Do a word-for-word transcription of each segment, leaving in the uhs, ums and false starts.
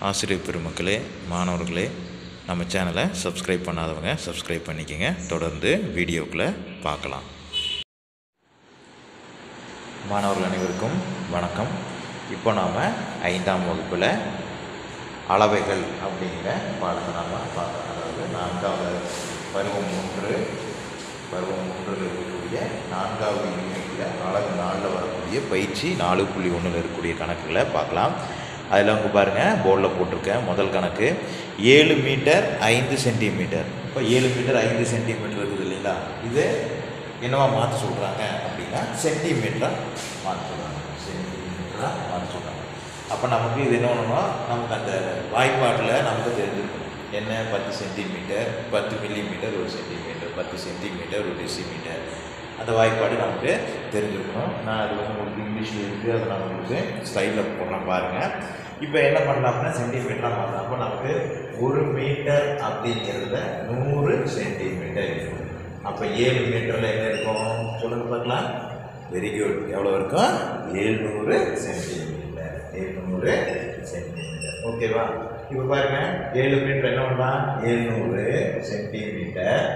ஆசிரியர் பெருமக்களே, மாணவர்களே, நம்ம சேனலை சப்ஸ்கிரைப் பண்ணாதவங்க சப்ஸ்கிரைப் பண்ணிக்கங்க. தொடர்ந்து வீடியோக்களை பார்க்கலாம். மாணவர்கள் அனைவருக்கும் வணக்கம். இப்போ நாம் ஐந்தாம் வகுப்பில் அளவைகள் அப்படிங்கிற பாடத்தை நாம் பார்க்கலாம். அதாவது நான்காவது பருவம் ஒன்று பருவம் ஒன்றில் இருக்கக்கூடிய நான்காவது யூனிட்டில் அழகு நாலில் வரக்கூடிய பயிற்சி நாலு புள்ளி ஒன்றில் இருக்கக்கூடிய கணக்குகளை பார்க்கலாம். அதில் அவங்க பாருங்கள், போர்டில் போட்டிருக்கேன். முதல் கணக்கு ஏழு மீட்டர் ஐந்து சென்டிமீட்டர். இப்போ ஏழு மீட்டர் ஐந்து சென்டிமீட்டர் இருக்குது இல்லைங்களா? இது என்னவா மாற்ற சொல்கிறாங்க அப்படின்னா சென்டிமீட்டராக மாற்ற சொல்கிறாங்க. சென்டிமீட்டராக மாற்ற சொல்கிறாங்க. அப்போ நமக்கு இது என்ன பண்ணணும்னா, நமக்கு அந்த வாய்ப்பாட்டில் நமக்கு தெரிஞ்சிருக்கணும். என்ன, பத்து சென்டிமீட்டர், பத்து மில்லிமீட்டர் ஒரு சென்டிமீட்டர், பத்து சென்டிமீட்டர் ஒரு டெசிமீட்டர், அந்த வாய்ப்பாடு நமக்கு தெரிஞ்சிருக்கணும். நான் அது வந்து உங்களுக்கு இங்கிலீஷில் இருக்குது, அதை நான் உங்களுக்கு ஸ்டைலில் போடுறேன் பாருங்கள். இப்போ என்ன பண்ணலாம் அப்படின்னா சென்டிமீட்டராக மாற்றலாம். அப்போ நமக்கு ஒரு மீட்டர் அப்படிங்கிறதுல நூறு சென்டிமீட்டர் இருக்கும். அப்போ ஏழு மீட்டரில் என்ன இருக்கும் சொல்லுங்க பார்க்கலாம். Very good. எவ்வளோ இருக்கும்? ஏழ்நூறு சென்டிமீட்டர். ஏழ்நூறு சென்டிமீட்டர். ஓகேவா? இப்போ பாருங்க, ஏழு மீட்டர் என்ன பண்ணலாம்? ஏழ்நூறு சென்டிமீட்டர்.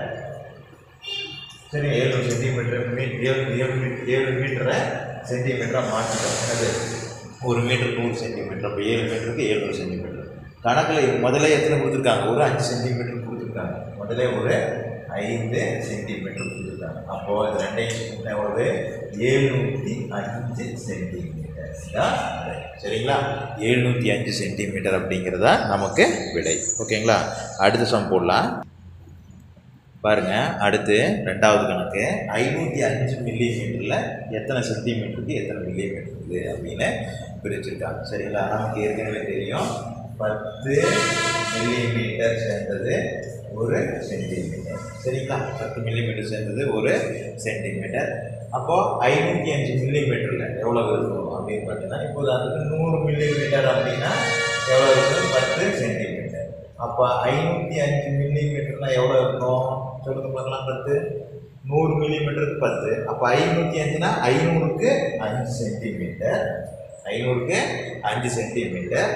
சரி, ஏழு சென்டிமீட்டர் மீ ஏழு ஏழு ஏழு மீட்டரை சென்டிமீட்டராக மாற்றிட்டோம். என்னது, ஒரு மீட்டர் நூறு சென்டிமீட்டர். அப்போ ஏழு மீட்டருக்கு ஏழ்நூறு சென்டிமீட்டர். கணக்கில் முதல்ல எத்தனை கொடுத்துருக்காங்க? ஒரு அஞ்சு சென்டிமீட்டர் கொடுத்துருக்காங்க. முதல்ல ஒரு ஐந்து சென்டிமீட்டர் கொடுத்துருக்காங்க. அப்போது அது ரெண்டையும் எவ்வளவு? ஏழ்நூற்றி அஞ்சு சென்டிமீட்டர். சரிங்களா? ஏழ்நூற்றி அஞ்சு சென்டிமீட்டர் அப்படிங்கிறதா நமக்கு விடை. ஓகேங்களா? அடுத்த சம் போடலாம் பாருங்க. அடுத்து ரெண்டாவது கணக்கு ஐநூற்றி அஞ்சு மில்லி மீட்டரில் எத்தனை சென்டிமீட்டருக்கு எத்தனை மில்லி மீட்டருக்கு அப்படின்னு பிரிச்சிருக்காங்க. சரிங்களா? நமக்கு ஏற்கனவே தெரியும், பத்து மில்லி மீட்டர் சேர்ந்தது ஒரு சென்டிமீட்டர். சரிங்களா? பத்து மில்லி மீட்டர் சேர்ந்தது ஒரு சென்டிமீட்டர். அப்போது ஐநூற்றி அஞ்சு மில்லி மீட்டரில் எவ்வளோ இருக்கும் அப்படின்னு பார்த்தீங்கன்னா, இப்போது அதுக்கு நூறு மில்லி மீட்டர் அப்படின்னா எவ்வளோ இருக்கும்? பத்து சென்டிமீட்டர். அப்போ ஐநூற்றி அஞ்சு மில்லி மீட்டர்னால் எவ்வளோ இருக்கும் சொல்லுங்க பார்க்கலாம். பத்து நூறு மில்லி மீட்டருக்கு பத்து. அப்போ ஐநூற்றி அஞ்சுனா ஐநூறுக்கு அஞ்சு சென்டிமீட்டர். ஐநூறுக்கு அஞ்சு சென்டிமீட்டர்.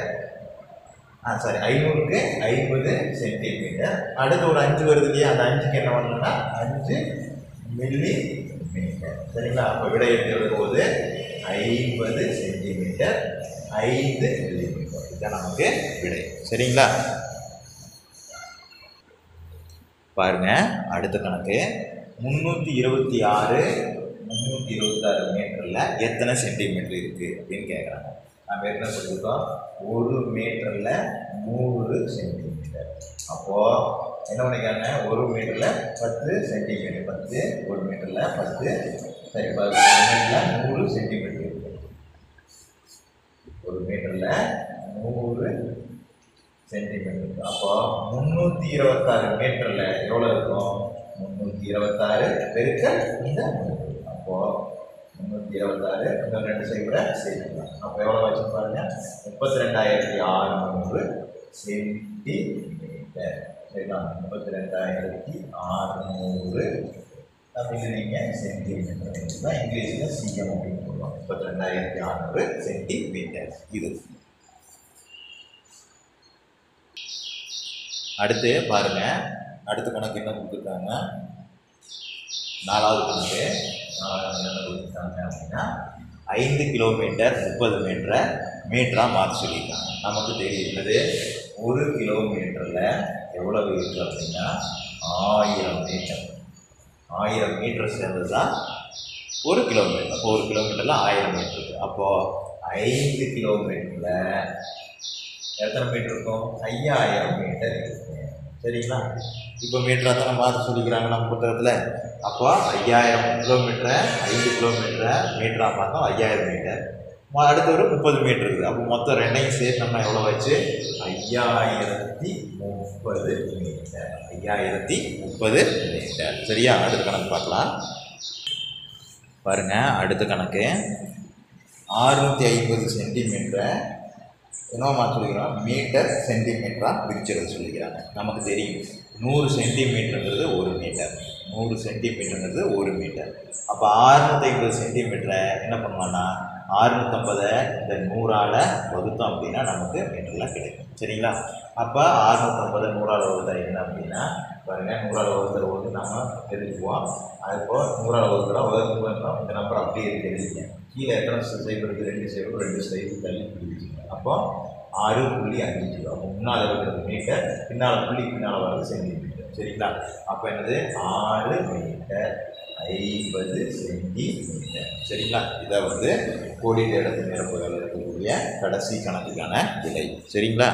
ஆ சாரி ஐநூறுக்கு ஐம்பது சென்டிமீட்டர். அடுத்து ஒரு அஞ்சு வருது இல்லையா? அந்த அஞ்சுக்கு என்ன பண்ணணும்னா அஞ்சு மில்லி மீட்டர். சரிங்களா? அப்போ விடை எடுத்து போது ஐம்பது சென்டிமீட்டர் ஐந்து மில்லி மீட்டர். இதுதான் நமக்கு விடை. சரிங்களா? பாருங்க, அடுத்த கணக்கு முந்நூற்றி இருபத்தி ஆறு முந்நூற்றி இருபத்தாறு மீட்டரில் எத்தனை சென்டிமீட்டர் இருக்குது அப்படின்னு கேட்குறாங்க. நம்ம என்ன சொல்லியிருக்கோம்? ஒரு மீட்டரில் நூறு சென்டிமீட்டர். அப்போது என்ன பண்ணிக்காங்க? ஒரு மீட்டரில் பத்து சென்டிமீட்டர். பத்து ஒரு மீட்டரில் பத்து சரி ஒரு மீட்டரில் நூறு சென்டிமீட்டர் இருக்குது. ஒரு மீட்டரில் நூறு சென்டிமீட்டர். அப்போ முந்நூற்றி இருபத்தாறு மீட்டரில் எவ்வளோ இருக்கும்? முந்நூற்றி இருபத்தாறு பெருக்கல் இந்த நூறு. அப்போது முந்நூற்றி இருபத்தாறு இன்னும் ரெண்டு சைடு சேர்த்துக்கலாம். அப்போ எவ்வளோ வச்சு பாருங்க, முப்பத்தி ரெண்டாயிரத்தி அறுநூறு சென்டிமீட்டர். சரிங்களா? முப்பத்தி ரெண்டாயிரத்தி அறுநூறு அப்படிங்கிறீங்க சென்டிமீட்டர் தான் இங்கிலீஷில் சிஎம் அப்படின்னு சொல்லுவாங்க. முப்பத்தி ரெண்டாயிரத்தி அறுநூறு சென்டிமீட்டர். இது அடுத்து பாருங்க, அடுத்த கணக்கு என்ன கொடுத்துருக்காங்க? நாலாவது கணக்கு. நாலாவது என்ன கொடுத்துருக்காங்க அப்படின்னா ஐந்து கிலோமீட்டர் முப்பது மீட்டரை மீட்டராக மாற்றி சொல்லியிருக்காங்க. நமக்கு தெரியுது ஒரு கிலோமீட்டரில் எவ்வளவு இருக்குது அப்படின்னா ஆயிரம் மீட்டர். ஆயிரம் மீட்டர் சேர்ந்தது தான் ஒரு கிலோமீட்டர். அப்போ ஒரு கிலோமீட்டரில் ஆயிரம் மீட்டர் இருக்குது. அப்போது ஐந்து கிலோமீட்டரில் எத்தனை மீட்டர் இருக்கும்? ஐயாயிரம் மீட்டர் இருக்கு. சரிங்களா? இப்போ மீட்டராக தானே மாற்ற சொல்லிக்கிறாங்க நம்ம புத்தகத்தில். அப்போ ஐயாயிரம் கிலோமீட்டரை ஐந்து மீட்டரை மீட்டராக பார்த்தோம் ஐயாயிரம் மீட்டர். அடுத்து ஒரு முப்பது மீட்டர் இருக்குது. அப்போ மொத்தம் ரெண்டையும் சேர்த்தோம்னா எவ்வளோ வச்சு? ஐயாயிரத்தி முப்பது மீட்டர். ஐயாயிரத்தி முப்பது மீட்டர். சரியா? அடுத்த கணக்கு பார்க்கலாம் பாருங்க. அடுத்த கணக்கு ஆறுநூற்றி ஐம்பது சென்டிமீட்டரை என்ன மாற்ற சொல்லிக்கிறோம்? மீட்டர் சென்டிமீட்டராக பிரிச்சுறது சொல்லிக்கிறாங்க. நமக்கு தெரியும் நூறு சென்டிமீட்டருங்கிறது ஒரு மீட்டர். நூறு சென்டிமீட்டருங்கிறது ஒரு மீட்டர். அப்போ ஆறுநூற்றி ஐம்பது சென்டிமீட்டரை என்ன பண்ணுவான்னா அறுநூற்றம்பதை இந்த நூறால் வகுத்தோம் அப்படின்னா நமக்கு மீட்டரில் கிடைக்கும். சரிங்களா? அப்போ அறுநூற்றம்பது நூறால் வகுத்தா என்ன அப்படின்னா பாருங்கள், நூறால் வகுக்கிற போது நம்ம தெரிஞ்சுக்குவோம். அதுப்போ நூறால் வகுக்கிறோம் வகுக்கிறோம் இந்த நம்பர் அப்படியே இருக்கு எழுதிங்க. கீழே எத்தனை சைபர் இருக்குது? ரெண்டு சைபர் ரெண்டு சைபர் தள்ளி பிடிச்சிங்க. அப்போ ஆறு புள்ளி அஞ்சு ஜீரோ. அப்போ முன்னால் இருக்கிறது மீட்டர், பின்னால் புள்ளி பின்னால் வர்றது சென்டிமீட்டர். சரிங்களா? அப்போ என்னது ஆறு மீட்டர் ஐம்பது சென்டிமீட்டர். சரிங்களா? இதை வந்து கோடிட்டு இடத்து நிரப்புகள் இருக்கக்கூடிய கடைசி கணக்குக்கான விலை. சரிங்களா?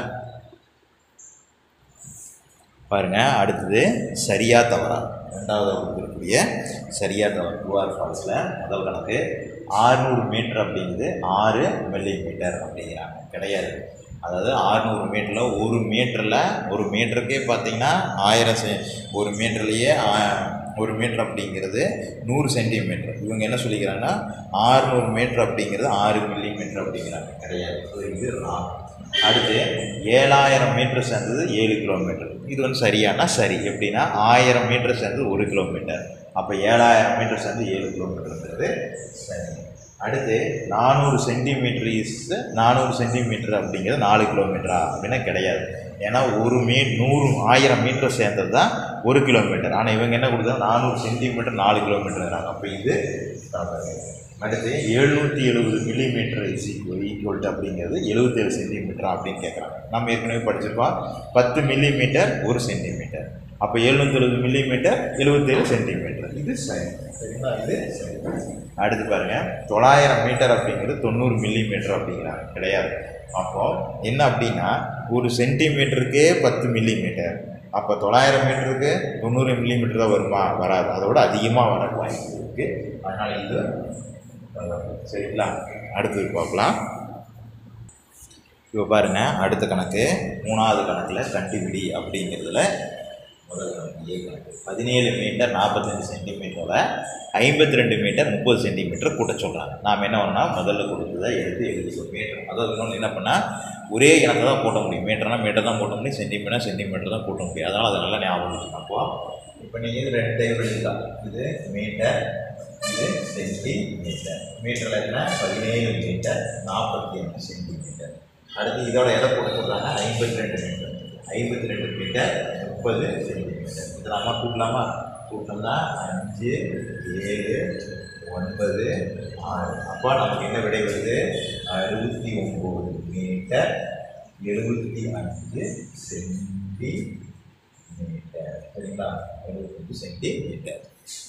பாருங்க, அடுத்தது சரியா தவறா. ரெண்டாவது இருக்கக்கூடிய சரியா தவறு ட்ரூ ஆர் ஃபால்ஸில் முதல் கணக்கு ஆறுநூறு மீட்டர் அப்படிங்கிறது ஆறு மில்லி மீட்டர் அப்படிங்கிறாங்க. கிடையாது. அதாவது ஆறுநூறு மீட்டரில் ஒரு மீட்டரில் ஒரு மீட்டருக்கே பார்த்தீங்கன்னா ஆயிரம் செ ஒரு மீட்டர்லேயே ஒரு மீட்டர் அப்படிங்கிறது நூறு சென்டிமீட்டர். இவங்க என்ன சொல்லிக்கிறாங்கன்னா ஆறுநூறு மீட்டர் அப்படிங்கிறது ஆறு மில்லி மீட்டர் அப்படிங்கிறாங்க. கிடையாது. இது ராங். அடுத்து ஏழாயிரம் மீட்டர் சேர்ந்தது ஏழு கிலோமீட்டர். இது வந்து சரியானா சரி. எப்படின்னா ஆயிரம் மீட்டர் சேர்ந்தது ஒரு கிலோமீட்டர். அப்போ ஏழாயிரம் மீட்டர் சேர்ந்து ஏழு கிலோமீட்டருங்கிறது சரி. அடுத்து நானூறு சென்டிமீட்டர் இஸ் நானூறு சென்டிமீட்டர் அப்படிங்கிறது நாலு கிலோமீட்டரா அப்படின்னா கிடையாது. ஏன்னா ஒரு மீ நூறு ஆயிரம் மீட்டர் சேர்ந்தது தான் ஒரு கிலோமீட்டர். ஆனால் இவங்க என்ன கொடுத்தாங்க? நானூறு சென்டிமீட்டர் நாலு கிலோமீட்டருங்கிறாங்க. அப்போ இது அடுத்து எழுநூற்றி எழுபது மில்லிமீட்டர் இஸ் ஈக்குவல் ஈக்குவல்ட்டு அப்படிங்கிறது எழுபத்தேழு சென்டிமீட்டர் அப்படின்னு கேட்குறாங்க. நம்ம ஏற்கனவே படிச்சிருக்கோம் பத்து மில்லிமீட்டர் ஒரு சென்டிமீட்டர். அப்போ எழுநூற்றி எழுபது மில்லிமீட்டர் எழுபத்தேழு சென்டிமீட்டர். இது சரி. சரிங்களா? இது சரி. அடுத்து பாருங்கள், தொள்ளாயிரம் மீட்டர் அப்படிங்கிறது தொண்ணூறு மில்லிமீட்டர் அப்படிங்கிறாங்க. கிடையாது. அப்போது என்ன அப்படின்னா ஒரு சென்டிமீட்டருக்கே பத்து மில்லிமீட்டர். அப்போ தொள்ளாயிரம் மீட்டருக்கு தொண்ணூறு மில்லிமீட்டர் தான் வருமா? வராது. அதோட அதிகமாக வர வாய்ப்பு இருக்குது. அதனால் இது சரிங்களா? அடுத்தது பார்க்கலாம். இப்போ பாருங்கள், அடுத்த கணக்கு மூணாவது கணக்கில் கண்டுபிடி அப்படிங்கிறதுல முதல் கணக்கு ஏ கணக்கு பதினேழு மீட்டர் நாற்பத்தஞ்சு சென்டிமீட்டரில் ஐம்பத்தி ரெண்டு மீட்டர் முப்பது சென்டிமீட்டர் கூட்ட சொல்கிறாங்க. நாம் என்ன பண்ணோம்னா முதல்ல கொடுத்ததை எடுத்து எழுதிக்கணும். மீட்டர் அதாவது இன்னொன்று என்ன பண்ணால் ஒரே இனத்தை தான் கூட்ட முடியும். மீட்டர்னால் மீட்டர் தான் கூட்ட முடியும், சென்டிமீட்டர் சென்டிமீட்டர் தான் கூட்ட முடியும். அதனால் அதை நல்லா ஞாபகம் வச்சுக்கணும். அப்போது இப்போ நீங்கள் இது ரெண்டு டைப் எழுதிக்கலாம். இது மீட்டர், இது சென்டிமீட்டர். மீட்டரில் என்ன பதினேழு மீட்டர் நாற்பத்தி அஞ்சு சென்டிமீட்டர். அடுத்து இதோட எதை போட்டு சொல்கிறாங்க? ஐம்பத்தி ரெண்டு மீட்டர் ஐம்பத்தி ரெண்டு மீட்டர் முப்பது சென்டிமீட்டர். இதை நம்ம கூட்டலாமா? கூட்டம்னா அஞ்சு ஏழு ஒன்பது ஆறு. அப்போ நமக்கு என்ன விடை வருது? அறுபத்தி ஒம்பது மீட்டர் எழுபத்தி அஞ்சு சென்டிமீட்டர். சரிங்களா? எழுபத்தஞ்சு சென்டிமீட்டர்.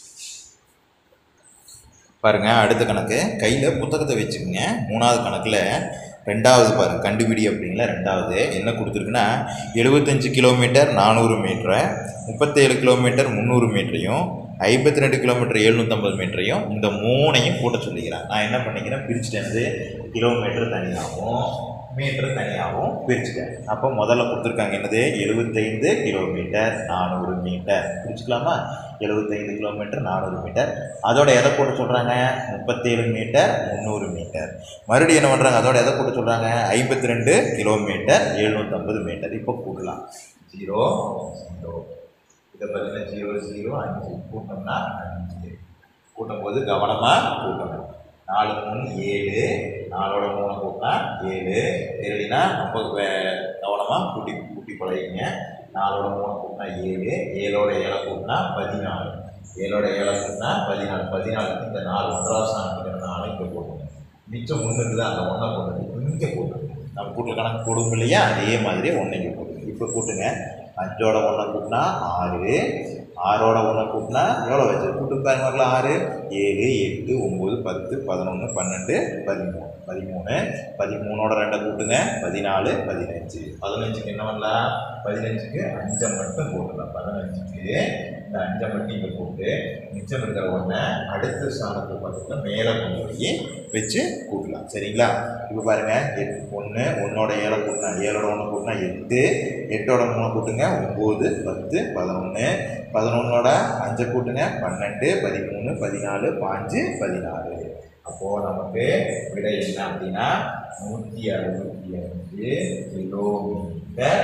பாருங்கள், அடுத்த கணக்கு கையில் புத்தகத்தை வச்சுக்கோங்க. மூணாவது கணக்கில் ரெண்டாவது பாருங்கள், கண்டுபிடி அப்படிங்களா. ரெண்டாவது என்ன கொடுத்துருக்குன்னா எழுபத்தஞ்சு கிலோமீட்டர் நானூறு மீட்டரை, முப்பத்தேழு கிலோமீட்டர் முந்நூறு மீட்டரையும், ஐம்பத்தி ரெண்டு கிலோமீட்டர் எழுநூற்றம்பது மீட்டரையும் இந்த மூணையும் கூட்ட சொல்லிக்கிறேன். நான் என்ன பண்ணிக்கிறேன்? பிரிச்சுட்டேன். கிலோமீட்டர் தனியாகவும் மீட்டர் தனியாகவும் பிரிச்சுட்டேன். அப்போ முதல்ல கொடுத்துருக்காங்க என்னது? எழுபத்தைந்து கிலோமீட்டர் நானூறு மீட்டர். பிரிச்சுக்கலாமா? எழுபத்தைந்து கிலோமீட்டர் நானூறு மீட்டர். அதோட எதை போட்டு சொல்கிறாங்க? முப்பத்தேழு மீட்டர் முந்நூறு மீட்டர். மறுபடியும் என்ன பண்ணுறாங்க? அதோட எதை போட்டு சொல்கிறாங்க? ஐம்பத்தி ரெண்டு கிலோமீட்டர் எழுநூற்றம்பது மீட்டர். இப்போ கூட்டலாம். ஜீரோ ஜீரோ இதை பார்த்தீங்கன்னா ஜீரோ ஜீரோ அஞ்சு கூட்டம்னா அஞ்சு. கூட்டும் போது கவனமாக கூட்டணும். நாலு மூணு ஏழு, நாலோட மூணு கூட்டினா ஏழு. தெரியலனா ரொம்ப கவனமாக கூட்டி கூட்டி பழகிங்க. நாலோட மூணு கூட்டினா ஏழு, ஏழோட ஏழை கூட்டினா பதினாலு, ஏழோட ஏழை கூட்டினா பதினாலு. பதினாலுக்கு இந்த நாலு ஒன்றாவது ஸ்தானத்துக்கு நாலு இங்கே போட்டுங்க. மிச்சம் ஒன்று இருக்குது, அந்த ஒன்றை போட்டு இங்கே போட்டுங்க. நம்ம கூட்டு கணக்கு போடுவோம் இல்லையா? அதே மாதிரி ஒன்று இங்கே போட்டுங்க. இப்போ கூட்டுங்க. அஞ்சோட ஒன்றை கூட்டினா ஆறு, ஆறோட ஒன்றை கூட்டினா எவ்வளோ வச்சு கூட்டு பாருங்களா? ஆறு ஏழு எட்டு ஒம்பது பத்து பதினொன்று பன்னெண்டு பதிமூணு பதிமூணு பதிமூணோட ரெண்டை கூட்டுங்க பதினாலு பதினஞ்சு. பதினஞ்சுக்கு என்ன பண்ணலாம்? பதினஞ்சுக்கு அஞ்சை மட்டும் போட்டுக்கலாம். பதினஞ்சுக்கு இந்த அஞ்சை மட்டும் இங்கே போட்டு மிச்சம் இருக்கிற ஒன்றை அடுத்த ஸ்தானத்தில் பார்த்தீங்கன்னா மேலே கொண்டு போய் வச்சு கூட்டலாம். சரிங்களா? இப்போ பாருங்கள், எட் ஒன்று ஒன்றோட ஏழை கூட்டினா ஏழோட ஒன்று கூட்டினா எட்டு, எட்டோட மூணு கூட்டுங்க ஒம்பது பத்து பதினொன்று, பதினொன்னோட அஞ்சை கூட்டுங்க பன்னெண்டு பதிமூணு பதினாலு பாஞ்சு பதினாறு. அப்போது நமக்கு விடை என்ன அப்படின்னா நூற்றி அறுபத்தி அஞ்சு கிலோமீட்டர்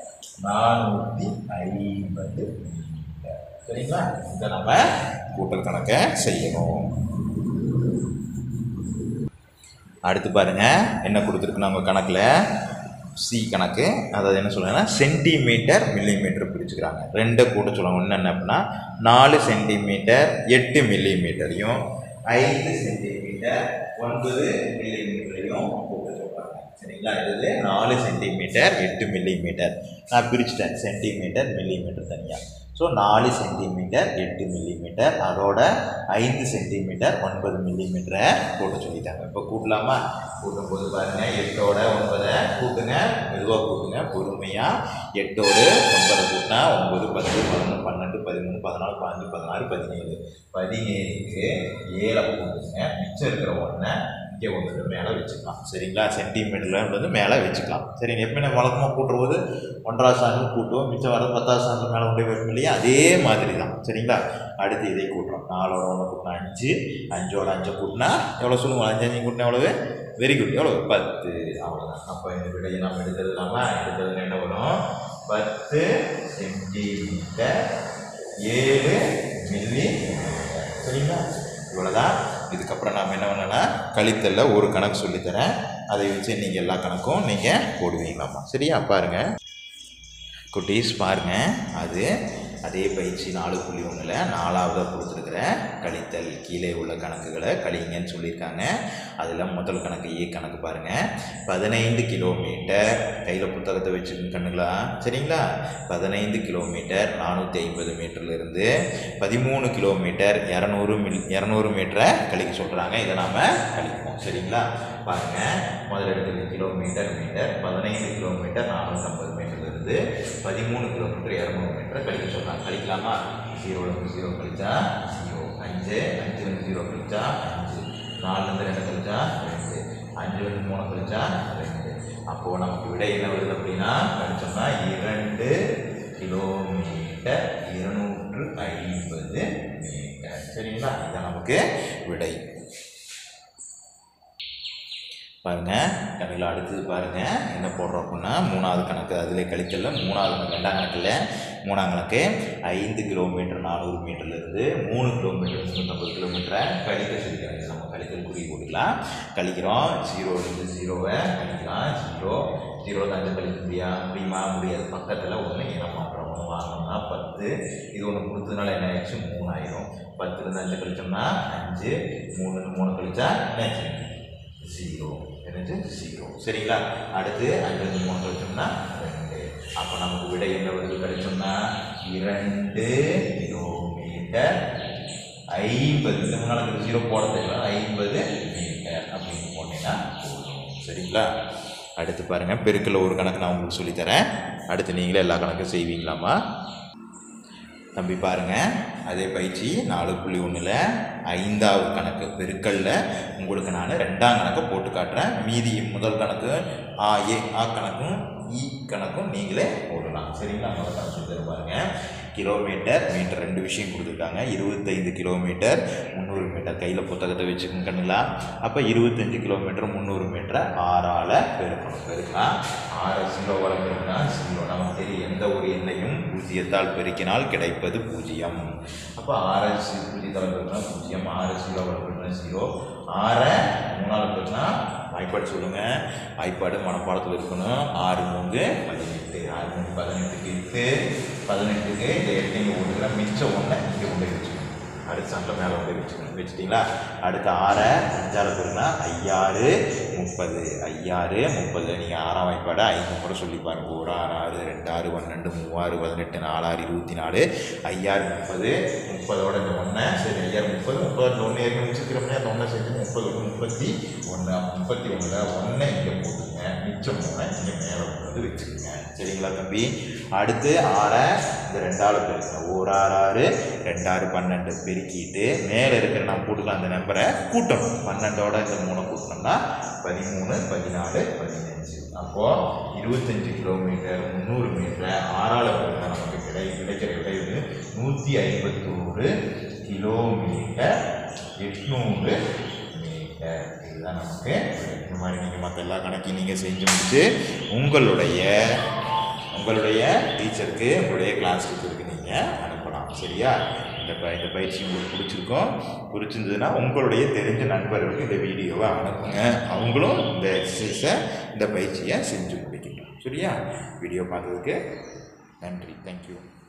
நானூற்றி ஐம்பது மீட்டர். சரிங்களா? இதை நம்ம கூட்டல் கணக்கை செய்யணும். அடுத்து பாருங்கள் என்ன கொடுத்துருக்கு நம்ம கணக்கில் சி கணக்கு, அதாவது என்ன சொல்லுங்கன்னா சென்டிமீட்டர் மில்லிமீட்டர் பிரிச்சுக்கிறாங்க. ரெண்டை கூட்ட சொல்லுவாங்க. ஒன்று என்ன அப்படின்னா நாலு சென்டிமீட்டர் எட்டு மில்லிமீட்டரையும் ஐந்து சென்டிமீட்டர் ஒன்பது மில்லிமீட்டரையும் கூட்ட சொல்கிறாங்க. சரிங்களா? இது நாலு சென்டிமீட்டர் எட்டு மில்லிமீட்டர் நான் பிரிச்சுட்டேன், சென்டிமீட்டர் மில்லிமீட்டர் தனியாக. ஸோ நாலு சென்டிமீட்டர் எட்டு மில்லிமீட்டர் அதோட ஐந்து சென்டிமீட்டர் ஒன்பது மில்லிமீட்டரை கூட்ட சொல்லிட்டாங்க. இப்போ கூட்டலாமா? கூட்டும்போது பாருங்கள், எட்டோட ஒன்பதை கூட்டுங்க, மெதுவாக கூட்டுங்க, பொறுமையாக. எட்டோடு ஒன்பதை கூட்டினா ஒன்பது பத்து பதினொன்று பன்னெண்டு பதிமூணு பதினாலு பதினஞ்சு பதினாறு பதினேழு பதினேழுக்கு ஏழை கூட்டுங்க. மிச்சம் இருக்கிற ஒன்றை இங்கே ஒன்று மேலே வச்சுக்கலாம். சரிங்களா? சென்டிமீட்டரில் வந்து மேலே வச்சுக்கலாம். சரிங்க. எப்பவுமே நம்ம வழக்கமாக கூட்டும்போது ஒன்றாவது ஸ்தானம் கூட்டுவோம், மிச்சம் வர பத்தாவது ஸ்தானத்தில் மேலே கொண்டு வைப்போம் இல்லையா? அதே மாதிரி தான். சரிங்களா? அடுத்து இதை கூட்டுறோம். நாலோட ஒன்று கூட்டினா அஞ்சு, அஞ்சோட அஞ்சை கூட்டினா எவ்வளோ சொல்லுவோம்? அஞ்சு அஞ்சு கூட்டினா எவ்வளவு? Very good. எவ்வளோ? பத்து. அவ்வளோதான். அப்போ இந்த விடையை நம்ம எடுக்கிறது இல்லாமல் எடுக்கிறது என்ன வரும்? பத்து சென்டிமீட்டர் ஏழு மில்லி. சரிங்களா? இவ்வளோதான். இதுக்கப்புறம் நாம் என்ன பண்ணோன்னா கழித்தல்ல ஒரு கணக்கு சொல்லித்தரேன், அதை வச்சு நீங்கள் எல்லா கணக்கும் நீங்கள் போடுவீங்களாம்மா. சரியா? பாருங்கள் குட்டீஸ், பாருங்கள். அது அதே பயிற்சி நாலு புள்ளி ஒன்றில் நாலாவதாக கொடுத்துருக்குற கழித்தல் கீழே உள்ள கணக்குகளை கழிங்கன்னு சொல்லியிருக்காங்க. அதில் முதல் கணக்கு ஏ கணக்கு பாருங்கள். பதினைந்து கிலோமீட்டர் கையில் புத்தகத்தை வச்சுக்கணுங்களா? சரிங்களா? பதினைந்து கிலோமீட்டர் நானூற்றி ஐம்பது மீட்டர்லேருந்து பதிமூணு கிலோமீட்டர் இரநூறு மில் இரநூறு மீட்டரை கழிக்க சொல்கிறாங்க. இதை நாம் கழிப்போம். சரிங்களா? பாருங்கள், முதல் இடத்துல கிலோமீட்டர் மீட்டர் பதினைந்து கிலோமீட்டர் நானூற்றி ஐம்பது மீட்டர்லேருந்து பதிமூணு கிலோமீட்டர் இரநூறு மீட்டரை கழிக்க சொல்கிறாங்க. கழிக்கலாமா? ஜீரோலேருந்து ஜீரோ கழிச்சா ஜீரோ, அஞ்சு அஞ்சுலேருந்து ஜீரோ கழிச்சா அஞ்சு, நாலுலேருந்து ரெண்டு கழிச்சா ரெண்டு, அஞ்சுலேருந்து மூணு கழிச்சா ரெண்டு. அப்போது நமக்கு விடை என்ன வருது அப்படின்னா கழிச்சோம்னா இரண்டு கிலோமீட்டர் இருநூற்று ஐம்பது மீட்டர். சரிங்களா? இதுதான் நமக்கு விடை. பாருங்கள் கணக்கில் அடுத்தது பாருங்கள் என்ன போடுறோம் அப்படின்னா மூணாவது கணக்கு. அதிலே கழிக்கல மூணாவது கணக்கு ரெண்டாம் கணக்கில் மூணாம் கணக்கு ஐந்து கிலோமீட்டர் நானூறு மீட்டர்லேருந்து மூணு கிலோமீட்டர் முந்நூற்றம்பது கிலோமீட்டரை கழிக்க சொல்லிக்கிறாங்க. நம்ம கழித்தல் குறி போட்டுக்கலாம். கழிக்கிறோம். ஜீரோலேருந்து ஜீரோவை கழிக்கலாம். ஜீரோ ஜீரோ அஞ்சு கழிக்க முடியா முடியுமா? முடியாது. பக்கத்தில் ஒன்று என்ன பண்ணுறோம்? ஒன்று வாங்கினோம்னா பத்து, இது ஒன்று கொடுத்ததுனால என்ன ஆயிடுச்சு? மூணாயிரம். பத்துலேருந்து அஞ்சு கழிச்சோம்னா அஞ்சு, மூணுலேருந்து மூணு கழிச்சா என்னாச்சு? ஜீரோ. என்னது? ஜீரோ. சரிங்களா? அடுத்து அஞ்சுலேருந்து மூணு கழிச்சோம்னா ரெண்டு. அப்போ நமக்கு விடை என்ன வருது? கழிச்சோம்னா இரண்டு கிலோமீட்டர் ஐம்பது. இந்த முன்னாள் ஜீரோ போட தெரியல, ஐம்பது மீட்டர் அப்படின்னு போனீங்கன்னா போதும். சரிங்களா? அடுத்து பாருங்கள், பெருக்கில் ஒரு கணக்கு நான் உங்களுக்கு சொல்லித்தரேன். அடுத்து நீங்களே எல்லா கணக்கும் செய்வீங்களாமா? தம்பி பாருங்கள், அதே பயிற்சி நாலு புள்ளி ஒன்றில் ஐந்தாவது கணக்கு பெருக்கல்ல உங்களுக்கு நான் ரெண்டாம் கணக்கை போட்டு காட்டுறேன். மீதி முதல் கணக்கு ஆ ஏ ஆ கணக்கும் இ கணக்கும் நீங்களே போடலாம். சரிங்களா? முதல் கணக்கு சொல்லி பாருங்கள். கிலோமீட்டர் மீட்டர் ரெண்டு விஷயம் கொடுத்துருக்காங்க. இருபத்தைந்து கிலோமீட்டர் முந்நூறு மீட்டர் கையில் புத்தகத்தை வச்சுக்கோங்க கண்ணுங்களா? அப்போ இருபத்தஞ்சி கிலோமீட்டர் முந்நூறு மீட்டரை ஆறால் பெருக்கணும். பெருக்கலாம். ஆறு ஜீரோவால் பெருக்கினா ஜீரோ. நமக்கு தெரியும் எந்த ஒரு எண்ணையும் பூஜ்ஜியத்தால் பெருக்கினால் கிடைப்பது பூஜ்ஜியம். அப்போ ஆறு பூஜ்ஜியத்தால் பெருக்கினா பூஜ்ஜியம், ஆறு ஜீரோவால் பெருக்கினா ஜீரோ, ஆறை மூணால் பெருக்கினா வாய்ப்பாடு சொல்லுங்கள். வாய்ப்பாடு மனப்பாடத்தில் இருக்கணும். ஆறு மூணு பதினெட்டு, ஆறு மூணு பதினெட்டுக்கு எட்டு, பதினெட்டுக்கு இந்த எட்டைங்க ஓடுகிற மிச்சம் ஒன்றை இங்கே கொண்டு வச்சுக்கணும். அடுத்த சண்டை மேலே கொண்டு வச்சுக்கணும். வச்சுட்டிங்களா? அடுத்த ஆறை அஞ்சாறு பேருனா ஐயாறு முப்பது, ஐயாறு முப்பது. நீங்கள் ஆறாம் வாய்ப்பாடு ஐந்து முறை சொல்லி பாருங்கள். ஒரு ஆறு ஆறு ரெண்டு ஆறு பன்னெண்டு மூவாறு பதினெட்டு நாலாறு இருபத்தி நாலு ஐயாறு முப்பது. முப்பதோட இந்த ஒன்றை சரி ஐயாறு முப்பது முப்பது ஒன்று ஏற்கனவே வச்சுக்கிறோம்னா அந்த ஒன்றை சேர்த்து முப்பது ஒன்று முப்பத்தி ஒன்று முப்பத்தி ஒன்றில் ஒன்றை இங்கே போட்டுங்க. மிச்சம் மூணை இங்கே மேலே கொண்டு வச்சுக்கோங்க. சரிங்களா தம்பி? அடுத்து ஆறை இந்த ரெண்டாவது பெருக்கணும். ஒரு ஆறு ஆறு ரெண்டாறு பன்னெண்டு பெருக்கிட்டு மேலே இருக்கிற நான் போட்டுக்கலாம் அந்த நம்பரை கூட்டணும். பன்னெண்டோட இந்த மூணை கூட்டினோம்னா பதிமூணு பதினாலு பதினஞ்சு. அப்போது இருபத்தஞ்சி கிலோமீட்டர் முந்நூறு மீட்டரை ஆறால் பெருக்கினா நமக்கு கிடை கிடைக்கிற விடை வந்து நூற்றி ஐம்பத்தோரு கிலோமீட்டர் எட்நூறு மீட்டர். இதுதான் நமக்கு. இந்த மாதிரி நீங்கள் மற்ற எல்லா கணக்கையும் நீங்கள் செஞ்சு முடிச்சு உங்களுடைய உங்களுடைய டீச்சருக்கு உங்களுடைய கிளாஸ் டீச்சருக்கு நீங்கள் அனுப்பலாம். சரியா? இந்த ப இந்த பயிற்சி உங்களுக்கு பிடிச்சிருக்கும். பிடிச்சிருந்ததுன்னா உங்களுடைய தெரிஞ்ச நண்பர்களுக்கு இந்த வீடியோவை அனுப்புங்க. அவங்களும் இந்த எக்ஸசைஸை இந்த பயிற்சியை செஞ்சு முடிக்கணும். சரியா? வீடியோ பார்த்ததுக்கு நன்றி. தேங்க்யூ.